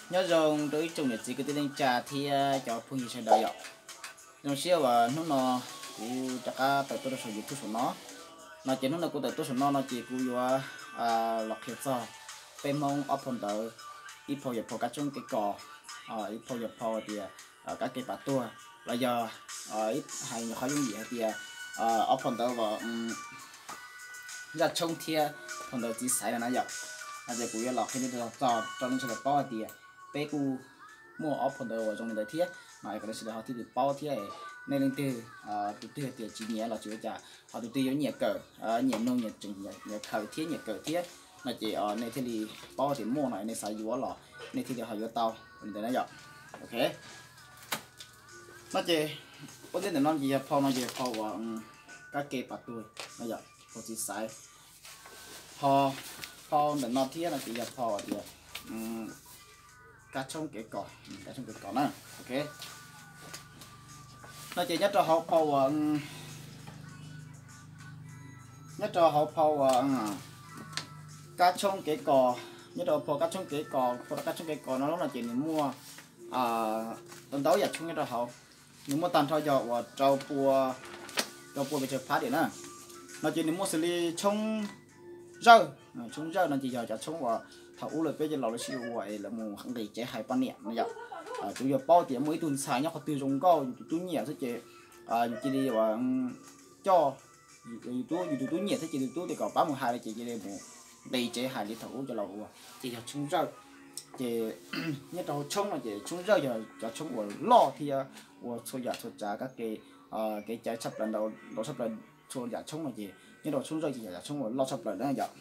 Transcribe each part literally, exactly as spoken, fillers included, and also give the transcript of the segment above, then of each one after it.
nhớ rằng đối chung nhật chỉ cái tên trà thì cho phương gì sẽ đợi ạ nhưng xíu và nó nó cũng chắc cả tới tôi sử dụng thuốc nó nó chỉ nó là cũng tới tôi nó nó chỉ cũng vừa à lọc hết rồi bên mong open tới ít phô nhập phô các chung cái cỏ à ít phô nhập phô thì các cái bát tua là giờ ít hay nhiều khó dùng gì thì à open tới và ra chung thì phần đầu chỉ xài là nó giờ là giờ cũng lọc hết được cho cho nên sẽ được bao thì bé cu mua open tới và trong này thiết mà cái sẽ họ thì được bao thiết nên lên từ từ từ thì chỉ nhẹ là chữa trả họ từ từ giống nhẹ cỡ nhẹ nông nhẹ chừng nhẹ khởi thiết nhẹ cỡ thiết là chỉ ở này thì bao thì mua này này xài dúa lọ này thì họ dúa tàu mình thấy nó giờ ok nó chỉ có thể nó gì phao nó gì phao và các cây bát tuổi nó giờ có chỉ xài phao phao để nó thiết là chỉ là phao thì cá trong cái cỏ cá trong cái cỏ này ok nó chỉ nhất là họ phao nhất là họ phao cá trong cái cỏ nhất là phao cá trong cái cỏ phao cá trong cái cỏ nó là chỉ mua à tận đấu giờ chung nhất là họ nhưng mà tàn thôi giờ và trâu bùa trâu bùa bị chụp phá điện á nó chỉ mua xử lý trong rau trong rau nó chỉ giờ cho trong và thầu là bây giờเราsiêu vậy là một hàng ngày chế hai bao niệm nó giờ chủ yếu bao tiền mỗi tuần xài nhá có tiêu dùng cao túi nhẹ thế chế chỉ đi và cho túi túi túi nhẹ thế chế túi thì có ba mươi hai là chỉ chỉ để một đầy chế hai để thầu choเราchỉ là trong rau chỉ nhất là trong là chỉ trong rau giờ cho trong và lo thì và số giờ số giá các cái cái trái sắp lần đầu đầu sắp lần số giờ trong là chỉ nhất là trong rau chỉ là trong và lo sắp lần đó giờ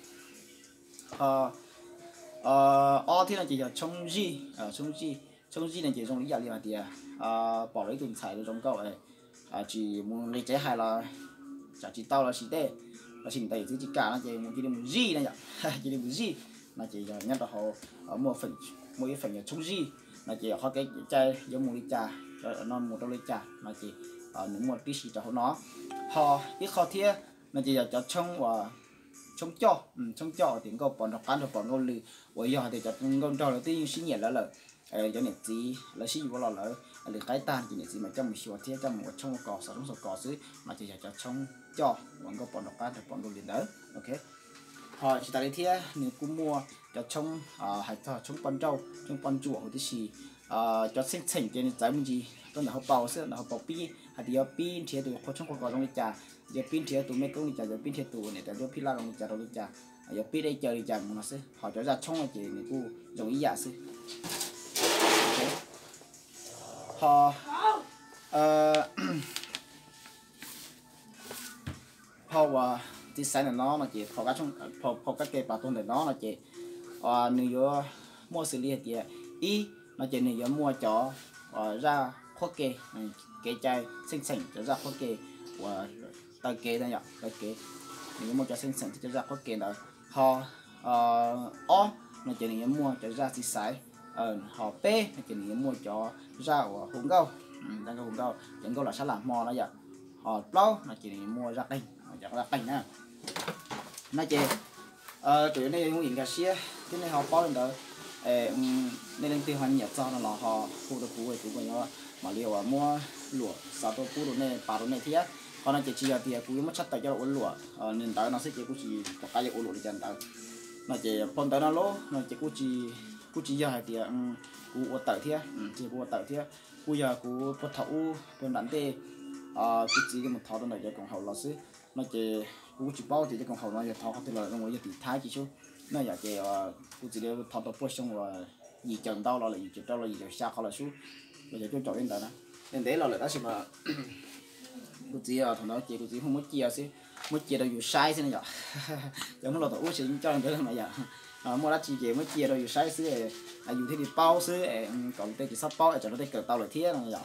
ờ thì là chỉ là trong gì ở trong gì trong gì là chỉ trong lý giải liền thì à bỏ lấy tuần xài trong cậu ấy chỉ muốn lấy trái hay là chả chỉ tao là chỉ tê là chỉ tây chỉ cả là chỉ muốn chỉ điểm gì này nhỉ chỉ điểm gì là chỉ nhất là họ ở một phần một cái phần trong gì là chỉ họ cái chai giống một ly trà nó một đôi ly trà là chỉ những một tí xí cho nó họ cái kho thia là chỉ là cho trong và trong cho trong cho tiếng câu bọn đọc ăn được bọn câu lì bây giờ thì cho con trò là tí xí nhẹ là là cho nên gì là xí vô là là là cái tan chỉ nên gì mà trong một số thiết trong một trong một cỏ sáu trong cỏ dưới mà chỉ cho trong cho bọn câu bọn đọc ăn được bọn câu lì đó ok họ chỉ tại thế nếu cũng mua cho trong hải thọ trong con trâu trong con chuột tí xí cho sinh thành cho nên trái mình gì có là họ bào sẽ là họ bào pi hay là pin thì tụi họ trong con cỏ trong trà giờ pin thì tụi mấy công trà giờ pin thì tụi này tại giờ pin là trong trà trong trà giờ pin đây chơi trà mà sẽ họ cho ra trong là chỉ này cô dùng ý giả sẽ họ họ và thì sai là nó là chỉ họ các trong họ họ các cái bảo tồn để nó là chỉ nếu mua xử lý thì ý nó chỉ nếu mua chó ra khoác kê cái chai sinh sản cho ra khoác kê và tay kê đây nhở tay kê nếu mua cho sinh sản cho ra khoác kê đó họ ó nó chỉ nếu mua cho ra xì sải họ p nó chỉ nếu mua cho ra của hùng câu đang hùng câu những câu là sẽ làm mò nó vậy họ lâu nó chỉ nếu mua ra đây cho ra đây nè nó chỉ tụi này không nhìn cả xia cái này họ bao lên đó nên lên tiêu hoàn nhật cho nó là họ khu được khu ấy cũng vậy đó mà liệu mua lụa sao tôi khu đồ này bà đồ này thế còn nó chỉ chỉ là tiền cũng mất chất tại cho ổn lụa nên tới nó sẽ chỉ cũng chỉ có cái ổn lụa để chân tới nó chỉ phong tới nó lỗ nó chỉ cũng chỉ cũng chỉ giờ hay tiền cũng ổn tới thế chỉ cũng ổn tới thế cũng giờ cũng có thấu con đánh tê cũng chỉ cái một thấu đó này cho còn hậu là xí nó chỉ cũng chỉ bao thì cho còn hậu nó giờ thấu không thể là nó mới thì thái chỉ số nó giờ chỉ cũng chỉ để thấu tập xong rồi gì chừng đâu là gì chừng đâu là gì chừng sao không là số bây giờ tôi chọn lên đó nên để là lại đó xem mà cô chỉ à thằng đó chị cô chỉ không muốn chia xí muốn chia đâu dù sai xí này giờ giờ muốn lo tao uống xí cho anh tới mà giờ mua lá chị chị mới chia đâu dù sai xí à dù thế thì bao xí còn tới chỉ sắp bao cho nó tới cỡ tao lại thiết này giờ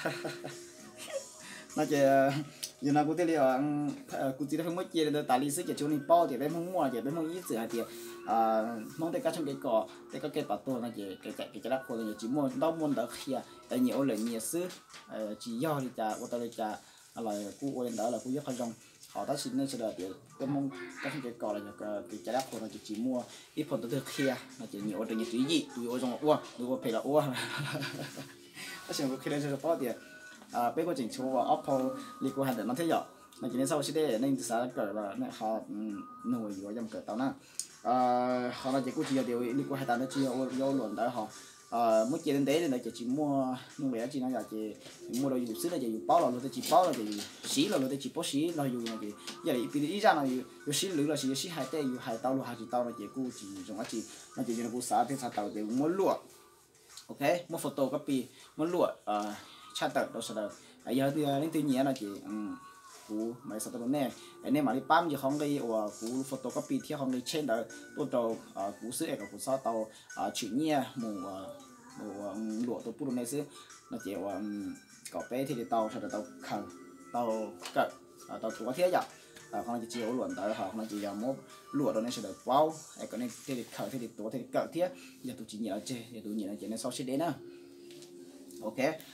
nó chỉ giờ nào cô tới liệu cô chỉ không muốn chia đâu tại lý xí chỉ cho nên bao thì bé không mua thì bé không ít gì thì mong tới các trong cái cỏ tới các cái bảo tồn này chỉ cái cái cái đất của người chỉ mua đâu mua được kia tại nhiều lần nhiều xứ chỉ do thì chả ô tô thì chả là cú ô lên đó là cú rất là rong họ ta xin nên sẽ đợi cái mong các cái cò là cái trái đất của nó chỉ mua ít phần từ kia là chỉ nhiều từ những thứ gì từ ô trong uo từ ô phải là uo ta xin khi đây sẽ có tiền à bây giờ chỉnh số và Apple liquid hành nó thế giờ là chỉ nên sau sẽ để nên sẽ cởi là nó họ nổi vào trong cởi tao na à họ là chỉ có chỉ điều liquid hành nó chỉ ô ô luận tới họ à mức tiền tế thì chỉ chỉ mua nhưng mà chỉ nó là chỉ mua đồ dùng xứ là chỉ bao là chỉ bao là chỉ xí là chỉ bao xí là dùng là chỉ giờ thì bây giờ là dùng xí lưỡi là chỉ xí hai tay dùng hai tàu luôn hai chỉ tàu là chỉ cũ chỉ dùng cái chỉ nó chỉ dùng cũ xả thì xả tàu thì muốn lụa ok mua photo copy muốn lụa à chat tờ đâu sao à giờ thì đến từ nhẹ là chỉ cũ máy sao tàu nè anh em mà đi pam gì không đi và cũ photo copy theo không đi trên đó tôi đầu cũ xứ cái cũ sao tàu chữ nhẹ mù đồ lụa tôi bút này xứ nó chỉ là có bé thì tàu sau đó tàu khẩn tàu cận tàu thủ thế vậy à không chỉ chiếu luận tới họ nó chỉ là một lụa đó nên sẽ được bao cái cái này thì khởi thì tổ thì cận thế giờ tôi chỉ nhớ chơi giờ tôi nhớ chơi nên sau sẽ đến nữa ok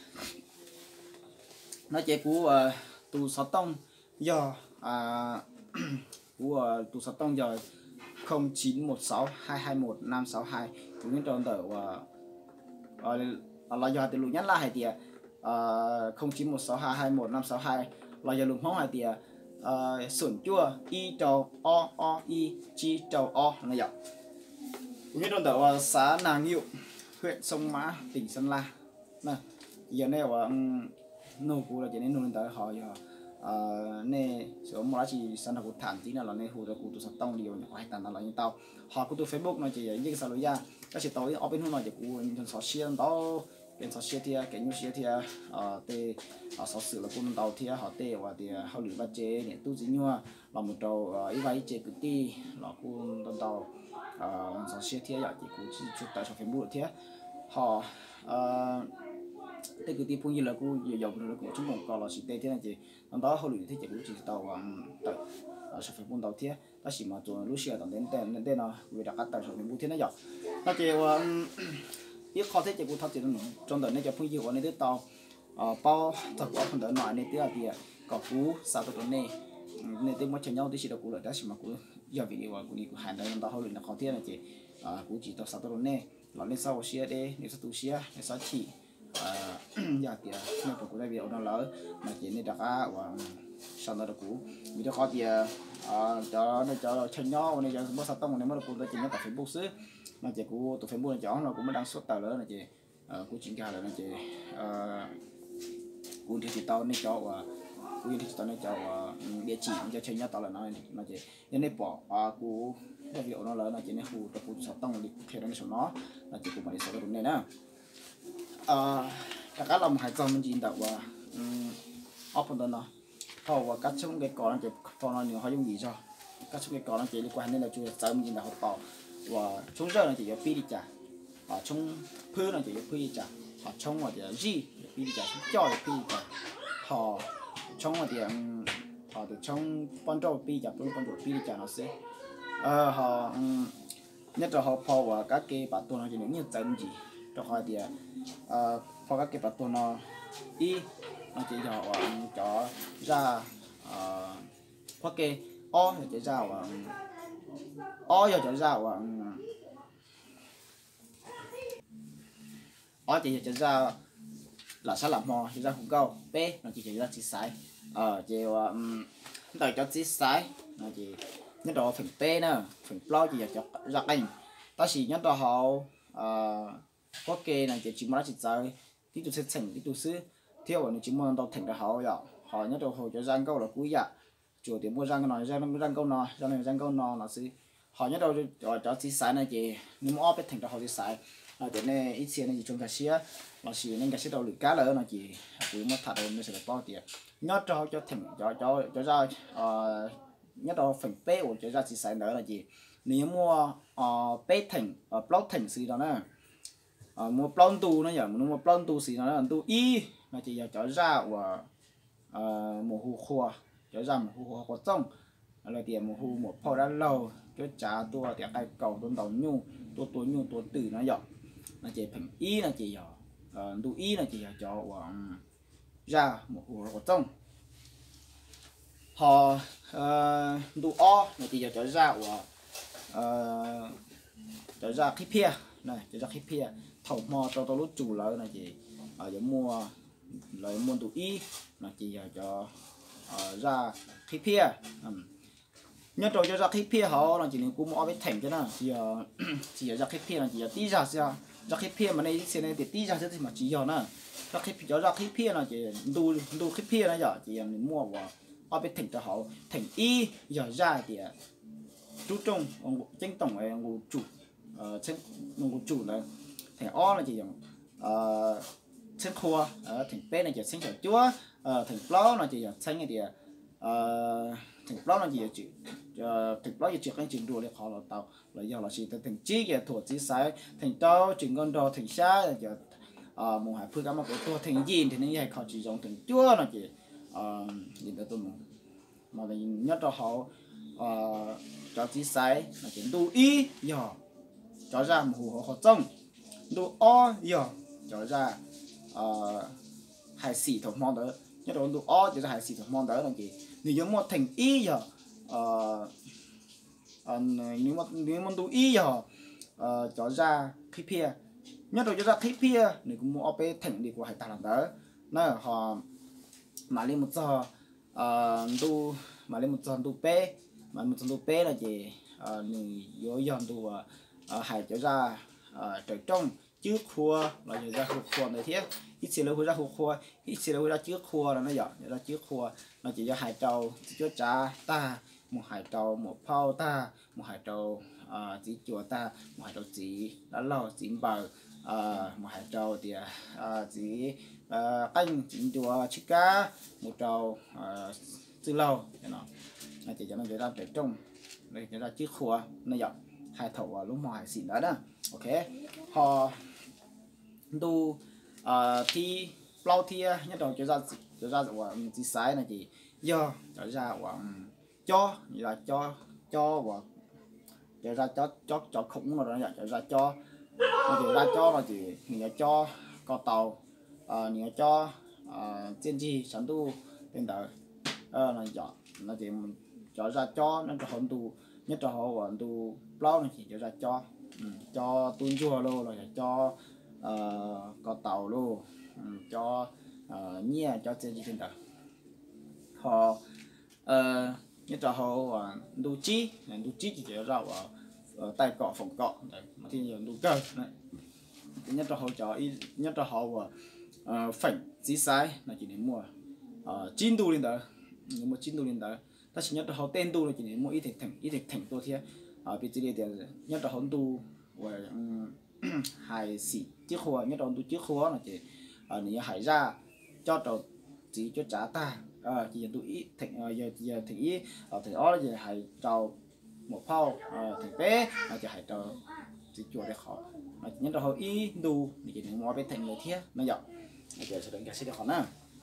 nó chỉ của tu sáu tông giờ à của tu sáu tông giờ không chín một sáu hai hai một năm sáu hai cũng như trong tờ và là do từ lũ nhắn là hai tiền không chín một sáu hai hai một năm sáu hai là do lũ hóng hai tiền sườn chua y trầu o o y chi trầu o này vậy cũng như trong tờ xã Nàng Nhiệu huyện Sông Mã tỉnh Sơn La nè giờ này là nô cũ là chỉ nên nô tới họ giờ nè số một là chỉ sản phẩm thản tí là nè hồ được cụ tụ sập tông điều nhỏ hay tàn là như tao họ cụ tụ Facebook nó chỉ những cái sao ra cái chỉ tối ở bên hôm nay chỉ cụ những số xuyên đó bên số xuyên thì cái như xuyên thì ờ tê họ số sự là cụ tàu thì họ tê và thì họ lựa bắt chế để tu gì nhua là một trâu ý váy chế cứ ti là cụ tàu ờ số xuyên thì giờ chỉ cụ chỉ chụp tại số Facebook thì họ ờ thế cứ tiếp như là cô giờ dòng rồi cũng chúng mình còn là sự tệ thế này chị năm đó hồi luyện thế chị cũng chỉ tàu tại sẽ phải buôn tàu thế ta chỉ mà做lúc xưa tàu đến tên đến tên nào vì đã cắt tàu rồi nên buôn thế này giờ ta kêu biết khó thế chị cũng thắt chị nó trong đời này cho phương diện này tàu bao thật quá phần đời nội này tiếc thì có cú sao tàu này nên tên mất chân nhau thì chỉ được cú lợi đó chỉ mà cú giờ vì và cú đi cú hành đây năm đó hồi luyện là khó thế này chị cú chỉ tàu sao tàu này là lên sau xe đây lên sau tu xe lên sau chỉ giờ thì nó cũngได้việc nó lỡ mà chỉ nên đặt á và sau đó được cũ vì đó khó thì cho nó cho chân nhau này cho bớt sát tông này mới được cũ tôi chỉ nhớ tập Facebook xứ mà chỉ cũ tụi Facebook này chọn nó cũng mới đăng xuất tờ lớn này chị cũ chuyển ra là nó chị cũ thì tao nên cho và cũ thì tao nên cho địa chỉ cho chân nhau tao là nó nó chị nên bỏ cũ cái việc nó lớn là chỉ nên hù tập cũ sát tông đi theo nó số nó là chỉ cũ mà đi số đúng này nè các cái lòng hải trong mình nhìn được và open đó nó họ và các trong cái cỏ nó chỉ phòng nó nhiều họ dùng gì cho các trong cái cỏ nó chỉ liên quan đến là chui sớm nhìn được họ tỏ và chúng giờ nó chỉ có pi đi trả họ trong phơi nó chỉ có pi đi trả họ trong là chỉ gì pi đi trả cho pi đi trả họ trong là thì họ từ trong ban đầu pi trả ban đầu pi đi trả nó sẽ họ nhất là họ phò và các cái bản đồ nó chỉ những như chân gì cho họ thì phò các cái bản đồ nó y nó chỉ cho cho ra phò cái o thì chỉ ra và o thì chỉ ra và o thì chỉ ra là sao làm mò chỉ ra không câu p nó chỉ chỉ ra chỉ sai ờ chỉ đợi cho chỉ sai nó chỉ nhất đó phần p nữa phần plo chỉ cho ra anh ta chỉ nhất đó họ có kê này chỉ chỉ mà chỉ chơi tí tụ sẽ thành tí tụ xứ theo vào nó chỉ muốn tao thành được họ rồi họ nhất đó họ cho răng câu là cuối dạ chủ tiền mua răng cái này răng răng câu nọ răng này răng câu nọ là xứ họ nhất đó cho cho chỉ sai này chỉ nếu mà ốp thành được họ chỉ sai là để này ít xe này chỉ trong cái xe là chỉ nên cái xe đầu lưỡi cá lớn là chỉ cứ mất thật rồi mới sẽ được bao tiền nhất cho cho thành cho cho cho ra nhất đó phần p của cho ra chỉ sai nữa là gì nếu mua p thành block thành gì đó nè mua plon tu nó giờ mua plon tu gì nó là tu y là chỉ giờ cho ra và một hồ khoa cho ra một hồ khoa có trong là tiền một hồ một phao đã lâu cho trả tua tiền cái cầu tuần đầu nhu tua tua nhu tua tử nó giờ là chỉ phần y là chỉ giờ tu y là chỉ giờ cho và ra một hồ có trong họ đủ o là chỉ cho ra của cho ra khí pia này cho ra khí pia thầu mò cho tôi lúc chủ lợi là chỉ ở giống mua lợi mua đủ y là chỉ cho ra khí pia nhất rồi cho ra khí pia họ là chỉ nên cũng mua với thành cái nào chỉ chỉ ra khí pia là chỉ tí ra sao ra khí pia mà này xe này thì tí ra thì mà chỉ giờ nữa ra khí cho ra khí pia là chỉ đủ đủ khí pia là giờ chỉ mua vào ở bên thành cho họ thành y giờ ra thì chú trọng chính tổng là ngũ chủ chính ngũ chủ là thành o là chỉ dùng chính khoa thành p là chỉ chính sở chúa thành plo là chỉ chính cái gì thành plo là chỉ chữ thành plo chỉ cái chữ đùa để họ là tàu là giờ là chỉ thành chi cái thuộc chỉ sai thành tao chữ con đồ thành xa là giờ một hai phương cái mà cái thuộc thành gì thì nó họ chỉ dùng thành chúa là chỉ nhìn tới tôi mà mình nhất là họ cho chỉ sai là chỉ đủ ý giờ cho ra một hồ họ trông đủ o giờ cho ra hải sĩ thuộc mong đó nhất là đủ o cho ra hải sĩ thuộc mong đó là gì nếu như một thành ý giờ nếu mà nếu mà đủ ý giờ cho ra khí pia nhất là cho ra khí pia nếu cũng mua op thành đi của hải ta làm đó nó họ mà lên một giờ đủ mà lên một giờ đủ pe mà một giờ đủ pe là gì người vô dọn đủ hải cho ra trời trong trước khua là ra khu khua này thế ít xíu nữa ra khu khua ít xíu nữa ra trước khua là nó dọn ra trước khua nó chỉ cho hải trâu cho trả ta một hải trâu một phao ta một hải trâu chỉ chùa ta một hải trâu chỉ đã lo chỉ bờ một hải trâu thì chỉ canh chỉ chùa chiếc cá một trâu từ lâu thế nào nó chỉ cho nó ra trời trong đây ra trước khua nó dọn hai thầu lúc mà hải xỉn đó đó ok họ tu thi plau thi nhất đầu cho ra cho ra của chỉ sai là gì do cho ra của cho là cho cho và cho ra cho cho cho khủng rồi đó cho ra cho nó ra cho là gì mình cho có tàu mình cho trên gì sản tu trên đời là chọn nó chỉ cho ra cho nó cho hồn tu nhất là họ còn tu plau này chỉ cho ra cho cho tuôn chùa luôn rồi cho có tàu luôn cho nhia cho trên gì trên đời họ nhất là họ đu chi đu chi chỉ cho ra vào tay cọ phòng cọ thì nhiều đu cơ nhất là họ cho nhất là họ phảnh chỉ sai là chỉ để mua chín đu lên đời nhưng mà chín đu lên đời ta chỉ nhất là họ tên đu là chỉ để mua ít thịt thành ít thịt thành tôi thế ở bên dưới đây nhất là họ đu và hải sĩ chiếc khóa nhất là đu chiếc khóa là chỉ nếu hải ra cho tàu chỉ cho trả ta chỉ đu ít thành giờ giờ thì ít ở thì đó là chỉ hải tàu một phao thành bé là chỉ hải tàu chỉ chuột để khó nhất là họ ít đu thì chỉ mua bên thành người thế nó dọc giờ sẽ đánh cái sẽ được khó nè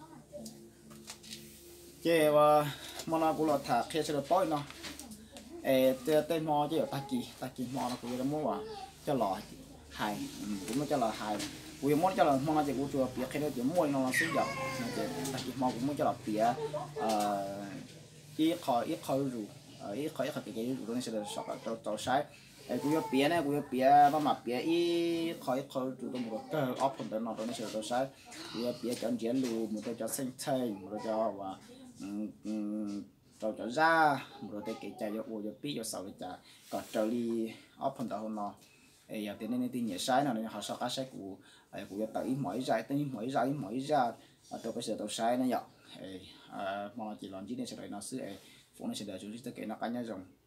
chế và mà nó cũng là thả khi sẽ được tối nó ê tên mò chứ ở ta kỳ ta kỳ mò nó cũng là mua à cho lò hài cũng muốn cho lò hài cũng muốn cho lò mò thì cũng chùa bịa khi nó chỉ mua nó là xí dọc nó chỉ ta kỳ mò cũng muốn cho lò bịa ít khỏi ít khỏi rủ ít khỏi ít khỏi cái rủ nó sẽ được sọt ở tàu sái cũng có bịa này cũng có bịa nó mà bịa ít khỏi ít khỏi rủ nó một cái ốp phần đó nó nó sẽ được tàu sái cũng có bịa cho anh chị lù một cái cho xanh xanh một cái cho và cho cho ra rồi tới cái chạy vô vô pi vô sau chạy còn trở đi ốp phần đầu nó ấy giờ nên nên nhẹ sai nào nên họ sao cá sai của ấy của tới mỗi giải tới mỗi giải mỗi ra tôi bây giờ tôi sai nó nhở ấy mà chỉ làm gì nên sẽ đợi nó xứ ấy phụ nó sẽ đợi chúng ta cái nó cá nhau rồng